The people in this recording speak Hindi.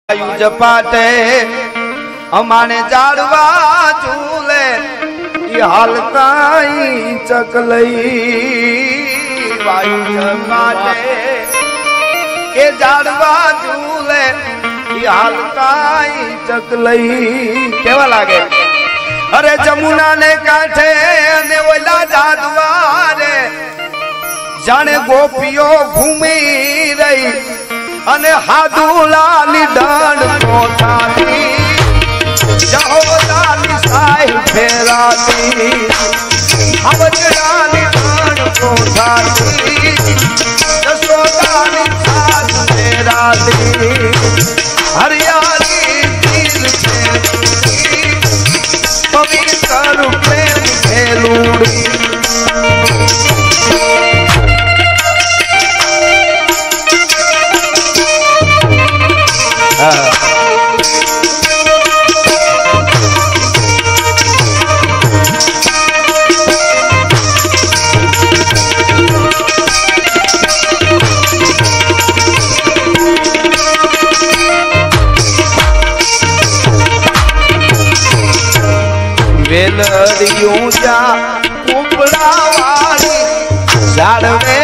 वायु जपाटे अमाने जाड़वा झूले हालताई चकलई वायु जपाटे के जाड़वा झूले हालताई चकलई केवा लागे। अरे जमुना ने कांठे ने ओला जादवारे जाने गोपियों घूमी रही अने हादुलानी डांड कोठाती जहोलानी साई फेराती हवजरानी डांड कोठाती जसोदानी साथ फेराती हरियाली दिल फेलूड़ी पवित्र प्रेम फेलूड़ी। वेलड़ियों जा कुपड़ा वाली झाड़वे